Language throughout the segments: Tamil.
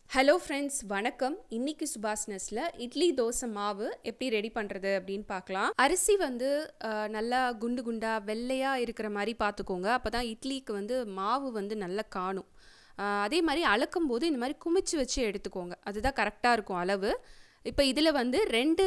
ஹலோ ஃப்ரெண்ட்ஸ், வணக்கம். இன்னைக்கு சுபாஷ்னஸில் இட்லி தோசை மாவு எப்படி ரெடி பண்ணுறது அப்படின்னு பார்க்கலாம். அரிசி வந்து நல்லா குண்டு குண்டாக வெள்ளையாக இருக்கிற மாதிரி பார்த்துக்கோங்க. அப்போ தான் இட்லிக்கு வந்து மாவு வந்து நல்லா காணும். அதே மாதிரி அளக்கும் போது இந்த மாதிரி குமிச்சு வச்சு எடுத்துக்கோங்க. அதுதான் கரெக்டாக இருக்கும் அளவு. இப்போ இதில் வந்து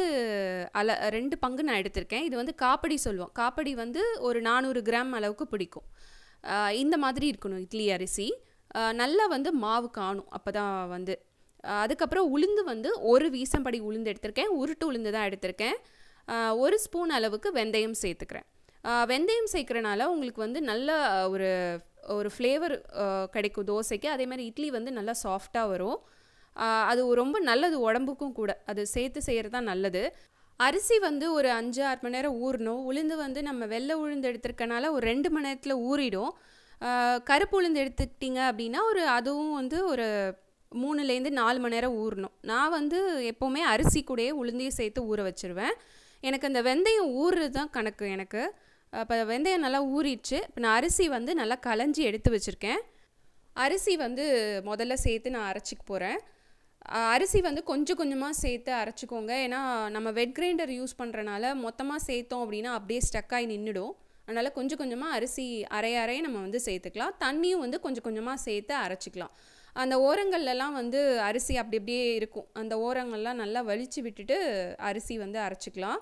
ரெண்டு பங்கு நான் எடுத்திருக்கேன். இது வந்து காப்படி சொல்லுவோம். காப்படி வந்து ஒரு 400 கிராம் அளவுக்கு பிடிக்கும். இந்த மாதிரி இருக்கணும் இட்லி அரிசி. நல்லா வந்து மாவு காணும். அப்போ தான் வந்து அதுக்கப்புறம் உளுந்து வந்து ஒரு வீசம்படி உளுந்து எடுத்திருக்கேன். உருட்டு உளுந்து தான் எடுத்திருக்கேன். 1 ஸ்பூன் அளவுக்கு வெந்தயம் சேர்த்துக்கிறேன். வெந்தயம் சேர்க்குறனால உங்களுக்கு வந்து நல்ல ஒரு ஒரு ஃப்ளேவர் கிடைக்கும் தோசைக்கு. அதேமாதிரி இட்லி வந்து நல்லா சாஃப்டாக வரும். அது ரொம்ப நல்லது உடம்புக்கும் கூட. அது சேர்த்து செய்கிறது தான் நல்லது. அரிசி வந்து ஒரு 5-6 மணி நேரம் ஊறணும். உளுந்து வந்து நம்ம வெள்ளை உளுந்து எடுத்துருக்கனால ஒரு 2 மணி நேரத்தில் ஊறிடும். கருப்பு உளுந்து எடுத்துக்கிட்டிங்க அப்படின்னா அதுவும் வந்து ஒரு 3-4 மணி நேரம் ஊறணும். நான் வந்து எப்போவுமே அரிசி கூடயே உளுந்தையும் சேர்த்து ஊற வச்சுருவேன். எனக்கு அந்த வெந்தயம் ஊறுறது தான் கணக்கு எனக்கு. இப்போ வெந்தயம் நல்லா ஊறிடுச்சு. இப்போ நான் அரிசி வந்து நல்லா களைஞ்சி எடுத்து வச்சுருக்கேன். அரிசி வந்து முதல்ல சேர்த்து நான் அரைச்சிக்க போகிறேன். அரிசி வந்து கொஞ்சம் கொஞ்சமாக சேர்த்து அரைச்சிக்கோங்க. ஏன்னா நம்ம வெட் கிரைண்டர் யூஸ் பண்ணுறனால மொத்தமாக சேர்த்தோம் அப்படின்னா அப்படியே ஸ்டக்காகி நின்றுடும். அதனால் கொஞ்சம் கொஞ்சமாக அரிசி அரைய நம்ம வந்து சேர்த்துக்கலாம். தண்ணியும் வந்து கொஞ்சம் கொஞ்சமாக சேர்த்து அரைச்சிக்கலாம். அந்த ஓரங்கள்லாம் வந்து அரிசி அப்படி அப்படியே இருக்கும். அந்த ஓரங்கள்லாம் நல்லா வலிச்சு விட்டுட்டு அரிசி வந்து அரைச்சிக்கலாம்.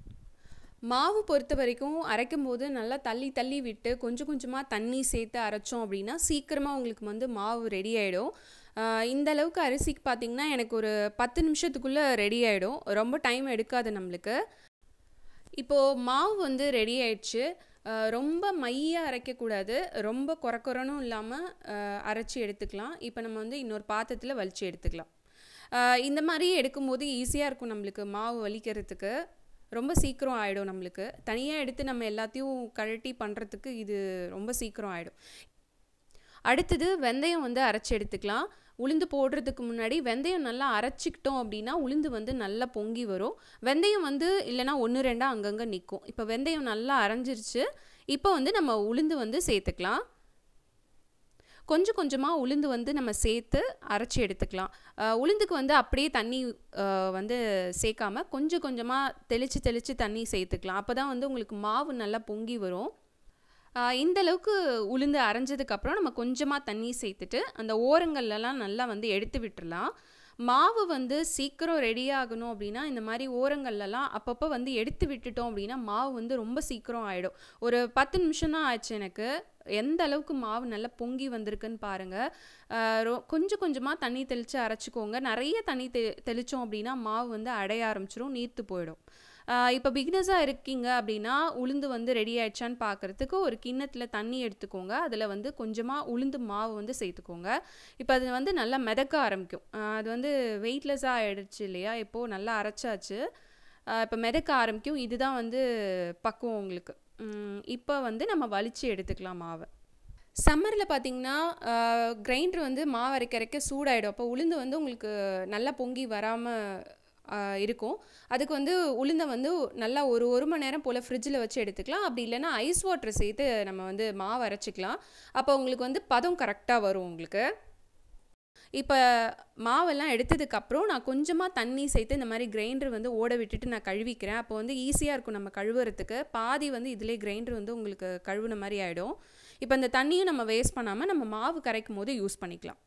மாவு பொறுத்த வரைக்கும் அரைக்கும் போது நல்லா தள்ளி தள்ளி விட்டு கொஞ்சம் கொஞ்சமாக தண்ணி சேர்த்து அரைச்சோம் அப்படின்னா சீக்கிரமாக உங்களுக்கு வந்து மாவு ரெடி ஆகிடும். இந்த அளவுக்கு அரிசிக்கு பார்த்திங்கன்னா எனக்கு ஒரு 10 நிமிஷத்துக்குள்ளே ரெடி ஆகிடும். ரொம்ப டைம் எடுக்காது நம்மளுக்கு. இப்போது மாவு வந்து ரெடி ஆயிடுச்சு. ரொம்ப மையாக அரைக்கக்கூடாது, ரொம்ப கொரக்கொரனும் இல்லாமல் அரைச்சி எடுத்துக்கலாம். இப்போ நம்ம வந்து இன்னொரு பாத்திரத்தில் வலிச்சு எடுத்துக்கலாம். இந்த மாதிரி எடுக்கும்போது ஈஸியாக இருக்கும் நம்மளுக்கு மாவு வலிக்கிறதுக்கு. ரொம்ப சீக்கிரம் ஆகிடும் நம்மளுக்கு. தனியாக எடுத்து நம்ம எல்லாத்தையும் கழட்டி பண்ணுறதுக்கு இது ரொம்ப சீக்கிரம் ஆகிடும். அடுத்தது வெந்தயம் வந்து அரைச்சி எடுத்துக்கலாம். உளுந்து போடுறதுக்கு முன்னாடி வெந்தயம் நல்லா அரைச்சிக்கிட்டோம் அப்படின்னா உளுந்து வந்து நல்லா பொங்கி வரும். வெந்தயம் வந்து இல்லைனா 1-2 அங்கங்கே நிற்கும். இப்போ வெந்தயம் நல்லா அரைஞ்சிருச்சு. இப்போ வந்து நம்ம உளுந்து வந்து சேர்த்துக்கலாம். கொஞ்சம் கொஞ்சமாக உளுந்து வந்து நம்ம சேர்த்து அரைச்சி எடுத்துக்கலாம். உளுந்துக்கு வந்து அப்படியே தண்ணி வந்து சேர்க்காம கொஞ்சம் கொஞ்சமாக தெளித்து தண்ணி சேர்த்துக்கலாம். அப்போ தான் வந்து உங்களுக்கு மாவு நல்லா பொங்கி வரும். இந்த அளவுக்கு உளுந்து அரைஞ்சதுக்கப்புறம் நம்ம கொஞ்சமாக தண்ணி சேர்த்துட்டு அந்த ஓரங்கள்லாம் நல்லா வந்து எடுத்து விட்டுறலாம். மாவு வந்து சீக்கிரம் ரெடி ஆகணும் அப்படின்னா இந்த மாதிரி ஓரங்கள்லாம் அப்பப்போ வந்து எடுத்து விட்டுட்டோம் அப்படின்னா மாவு வந்து ரொம்ப சீக்கிரம் ஆகிடும். ஒரு 10 நிமிஷம் தான் ஆச்சு எனக்கு. எந்த அளவுக்கு மாவு நல்லா பொங்கி வந்திருக்குன்னு பாருங்கள். கொஞ்சம் கொஞ்சமாக தண்ணி தெளித்து அரைச்சிக்கோங்க. நிறைய தண்ணி தெளித்தோம் அப்படின்னா மாவு வந்து அடைய ஆரம்பிச்சிடும், நீர்த்து போயிடும். இப்போ பிகினர்ஸாக இருக்கீங்க அப்படின்னா உளுந்து வந்து ரெடி ஆயிடுச்சான்னு பார்க்குறதுக்கு ஒரு கிண்ணத்தில் தண்ணி எடுத்துக்கோங்க. அதில் வந்து கொஞ்சமாக உளுந்து மாவு வந்து சேர்த்துக்கோங்க. இப்போ அது வந்து நல்லா மிதக்க ஆரம்பிக்கும். அது வந்து வெயிட்லெஸ்ஸாக ஆகிடுச்சு இல்லையா, இப்போது நல்லா அரைச்சாச்சு. இப்போ மிதக்க ஆரம்பிக்கும். இதுதான் வந்து பக்குவம் உங்களுக்கு. இப்போ வந்து நம்ம வலிச்சு எடுத்துக்கலாம் மாவை. சம்மரில் பார்த்திங்கன்னா கிரைண்டர் வந்து மாவு அரைக்க சூடாகிடும். அப்போ உளுந்து வந்து உங்களுக்கு நல்லா பொங்கி வராமல் இருக்கும். அதுக்கு வந்து உளுந்தை வந்து நல்லா ஒரு மணி நேரம் போல் ஃப்ரிட்ஜில் வச்சு எடுத்துக்கலாம். அப்படி இல்லைன்னா ஐஸ் வாட்டர் சேர்த்து நம்ம வந்து மாவு அரைச்சிக்கலாம். அப்போ உங்களுக்கு வந்து பதம் கரெக்டாக வரும் உங்களுக்கு. இப்போ மாவெல்லாம் எடுத்ததுக்கப்புறம் நான் கொஞ்சமாக தண்ணி சேர்த்து இந்த மாதிரி கிரைண்டர் வந்து ஓட விட்டுட்டு நான் கழுவிக்கிறேன். அப்போ வந்து ஈஸியாக இருக்கும் நம்ம கழுவுறதுக்கு. பாதி வந்து இதிலே கிரைண்டர் வந்து உங்களுக்கு கழுவுன மாதிரி ஆகிடும். இப்போ அந்த தண்ணியும் நம்ம வேஸ்ட் பண்ணாமல் நம்ம மாவு கரைக்கும் போது யூஸ் பண்ணிக்கலாம்.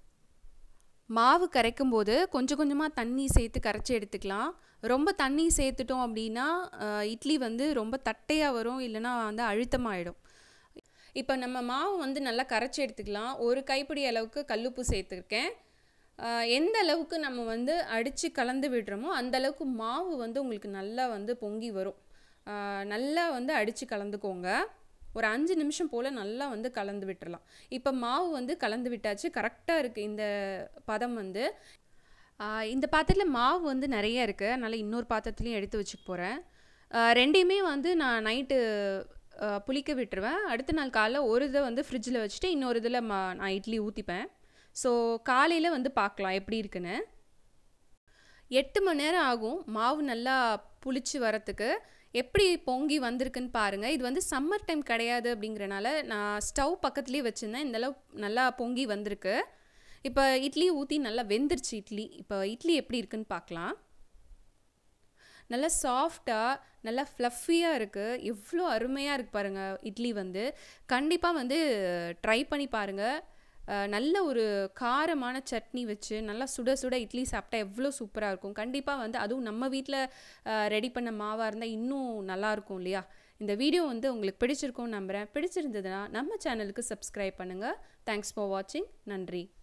மாவு கரைக்கும் போது கொஞ்சம் கொஞ்சமாக தண்ணி சேர்த்து கரைச்சி எடுத்துக்கலாம். ரொம்ப தண்ணி சேர்த்துட்டோம் அப்படின்னா இட்லி வந்து ரொம்ப தட்டையாக வரும், இல்லைனா வந்து அழுத்தமாகிடும். இப்போ நம்ம மாவு வந்து நல்லா கரைச்சி எடுத்துக்கலாம். ஒரு கைப்பிடி அளவுக்கு கல்லுப்பு சேர்த்துருக்கேன். எந்த அளவுக்கு நம்ம வந்து அடித்து கலந்து விடுறோமோ அந்த அளவுக்கு மாவு வந்து உங்களுக்கு நல்லா வந்து பொங்கி வரும். நல்லா வந்து அடித்து கலந்துக்கோங்க. ஒரு 5 நிமிஷம் போல் நல்லா வந்து கலந்து விட்டுறலாம். இப்போ மாவு வந்து கலந்து விட்டாச்சு, கரெக்டாக இருக்குது இந்த பதம் வந்து. இந்த பாத்திரத்தில் மாவு வந்து நிறைய இருக்குது, அதனால் இன்னொரு பாத்திரத்துலையும் எடுத்து வச்சுக்க போகிறேன். ரெண்டையுமே வந்து நான் நைட்டு புளிக்க விட்டுருவேன். அடுத்த நாள் காலைல ஒரு இதை வந்து ஃப்ரிட்ஜில் வச்சுட்டு இன்னொரு இதில் நான் இட்லி ஊற்றிப்பேன். ஸோ காலையில் வந்து பார்க்கலாம் எப்படி இருக்குன்னு. 8 மணி நேரம் ஆகும் மாவு நல்லா புளிச்சு வரத்துக்கு. எப்படி பொங்கி வந்திருக்குன்னு பாருங்கள். இது வந்து சம்மர் டைம் கிடையாது அப்படிங்கிறனால நான் ஸ்டவ் பக்கத்துலேயே வச்சுருந்தேன். இந்தளவு நல்லா பொங்கி வந்திருக்கு. இப்போ இட்லி ஊற்றி நல்லா வெந்துருச்சு இட்லி. இப்போ இட்லி எப்படி இருக்குன்னு பார்க்கலாம். நல்லா சாஃப்டாக நல்லா ஃப்ளஃபியாக இருக்குது. எவ்வளோ அருமையாக இருக்குது பாருங்கள் இட்லி வந்து. கண்டிப்பாக வந்து ட்ரை பண்ணி பாருங்கள். நல்ல ஒரு காரமான சட்னி வச்சு நல்லா சுட சுட இட்லி சாப்பிட்டா எவ்வளோ சூப்பராக இருக்கும். கண்டிப்பாக வந்து அதுவும் நம்ம வீட்டில் ரெடி பண்ண மாவாக இருந்தால் இன்னும் நல்லாயிருக்கும் இல்லையா? இந்த வீடியோ வந்து உங்களுக்கு பிடிச்சிருக்கும்னு நம்புகிறேன். பிடிச்சிருந்ததுன்னா நம்ம சேனலுக்கு சப்ஸ்கிரைப் பண்ணுங்கள். தேங்க்ஸ் ஃபார் வாட்சிங். நன்றி.